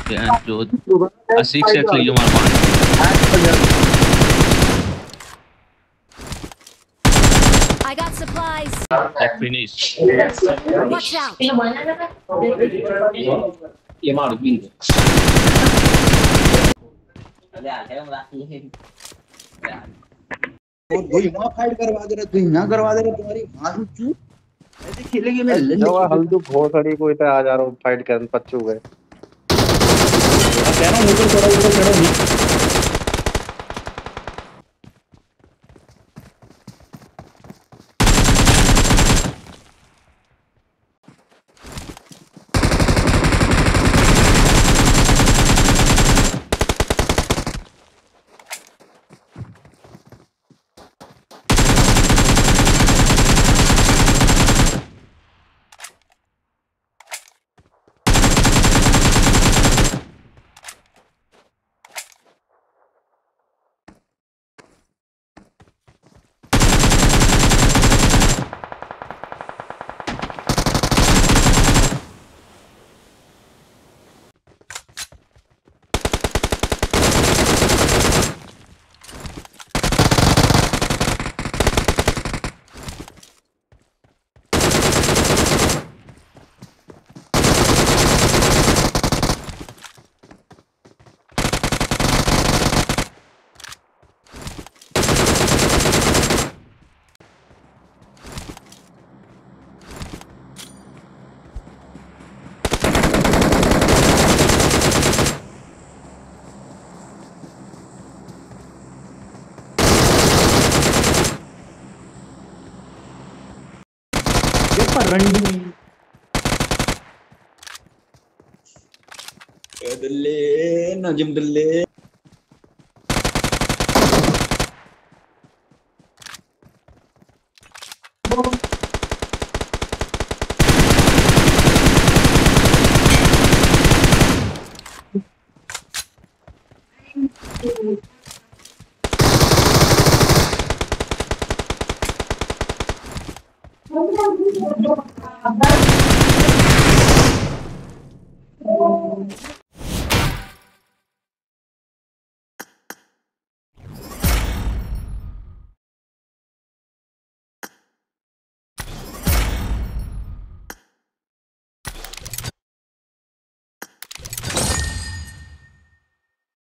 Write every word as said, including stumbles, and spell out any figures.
And जो a six x ले मार पान I got supplies. that finish Watch out. ये मार भी और वही वहाँ फाइट करवा दे रहे तू यहाँ करवा दे रहे तुम्हारी मारू चू ऐसे खेलेगी मैं जो हल्दू भोसड़ी को इधर आ जा रहा हूँ फाइट करने पच्चू गए कह रहा हूँ ऊपर चढ़ो ऊपर चढ़ो नहीं रंडी दल्ले नजम दल्ले Thank you.